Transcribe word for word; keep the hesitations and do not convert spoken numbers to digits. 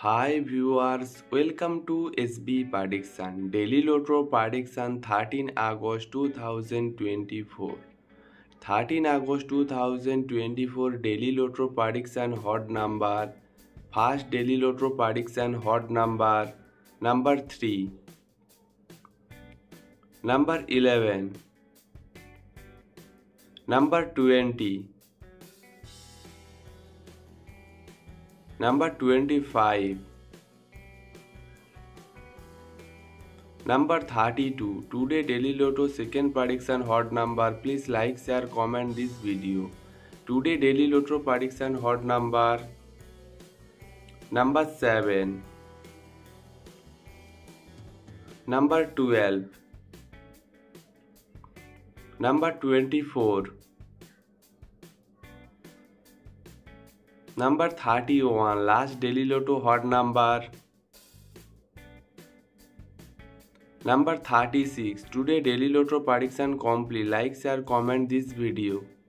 Hi viewers, welcome to S B Prediction. Daily Lotto Prediction thirteen August two thousand twenty-four. thirteen August two thousand twenty-four Daily Lotto Prediction hot number. First Daily Lotto Prediction hot number. Number three. Number eleven. Number twenty. Number twenty-five. Number thirty-two. Today Daily Lotto second prediction hot number. Please like, share, comment this video. Today Daily Lotto prediction hot number. Number seven. Number twelve. Number twenty-four. Number thirty-one. Last Daily Lotto hot number. Number thirty-six. Today Daily Lotto prediction complete. Like, share, comment this video.